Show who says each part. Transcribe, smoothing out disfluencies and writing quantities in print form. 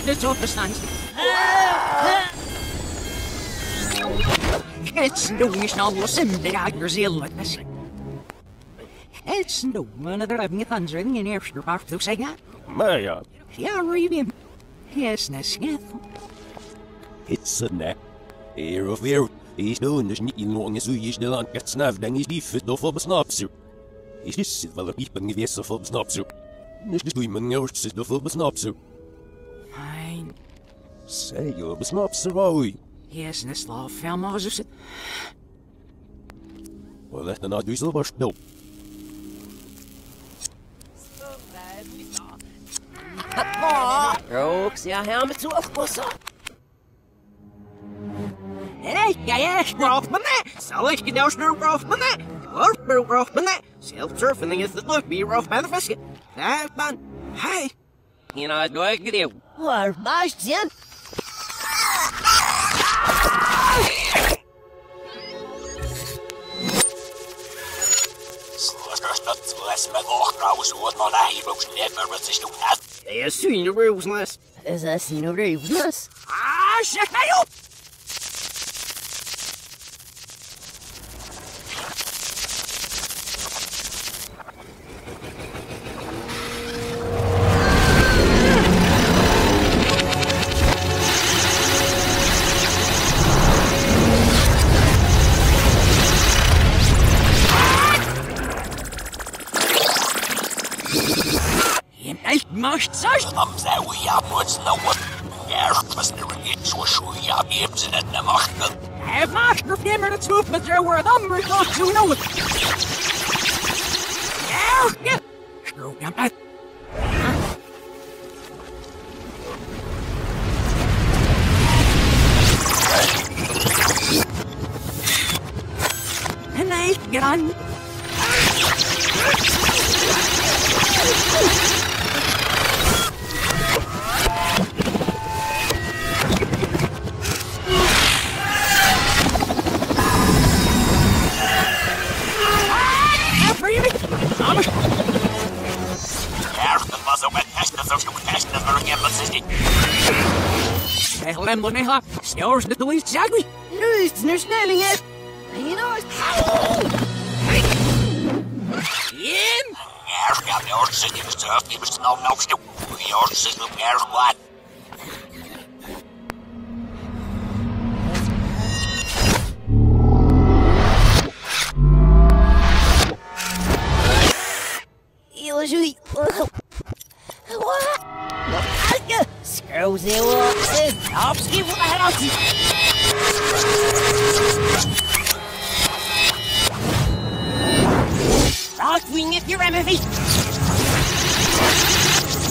Speaker 1: It's off the stands. It's no wish now was simply out your zeal like this. It's no one of the living thundering in after part to say that.
Speaker 2: Maya.
Speaker 1: Yeah, read him. Yes, Nesmith.
Speaker 2: It's a nap. Air of air. He's known as niet in long as we is the land gets snapped and he's liefst of a snapsu. Is this wel een iep en geweest of een snapsu? Is this women yours zit of een snapsu?
Speaker 1: Fine.
Speaker 2: Say you een snapsu, boy.
Speaker 1: Yes, Nesla, film as it.
Speaker 2: Well, let the not do so much, no.
Speaker 3: Rook, ja, helemaal toe oplossen.
Speaker 1: Hey, ja, graf me net. Zal ik je nou snel graf me net? Warper graf me net. Self-surfing is the look, be rough by the biscuit. That man. Hey. You know, do I get you?
Speaker 3: Waar, baas, Jen?
Speaker 1: They seen the rules less.
Speaker 3: Is dat zien of rules?
Speaker 1: Ah, check mij op! Most such
Speaker 4: that we are what's no one. Yes, Mr. It's what we are games in the market.
Speaker 1: Have master of them in the truth, but there were numbers not to know it. Yeah, screw them back. And I get on. Lemon, stores the least saggy.
Speaker 3: Luistner snelling het. You know it's...
Speaker 1: Jim?
Speaker 4: Yes, got your system stuff. It was no still. Your system, yes, what?
Speaker 3: Illusion. What? Screws it up. I'll skip right out. Rock wing if you're MFE.